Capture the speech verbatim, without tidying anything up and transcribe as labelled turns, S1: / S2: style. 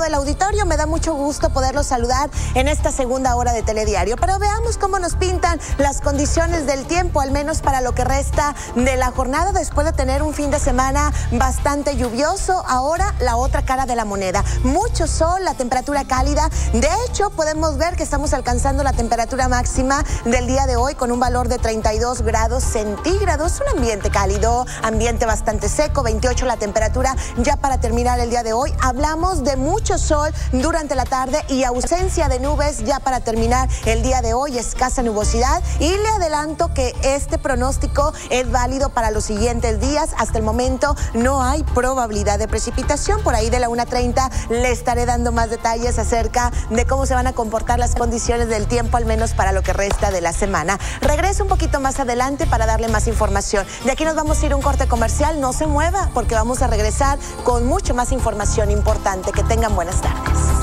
S1: todo el auditorio. Me da mucho gusto poderlos saludar en esta segunda hora de Telediario. Pero veamos cómo nos pintan las condiciones del tiempo, al menos para lo que resta de la jornada, después de tener un fin de semana bastante lluvioso. Ahora la otra cara de la moneda. Mucho sol, la temperatura cálida. De hecho, podemos ver que estamos alcanzando la temperatura máxima del día de hoy con un valor de treinta y dos grados centígrados. Un ambiente cálido, ambiente bastante seco, veintiocho la temperatura ya para terminar el día de hoy. Hablamos de mucho sol durante la tarde y ausencia de nubes ya para terminar el día de hoy, escasa nubosidad, y le adelanto que este pronóstico es válido para los siguientes días. Hasta el momento no hay probabilidad de precipitación. Por ahí de la una treinta le estaré dando más detalles acerca de cómo se van a comportar las condiciones del tiempo, al menos para lo que resta de la semana. Regreso un poquito más adelante para darle más información. De aquí nos vamos a ir a un corte comercial. No se mueva porque vamos a regresar con mucho más información importante. Que tengan buenas tardes.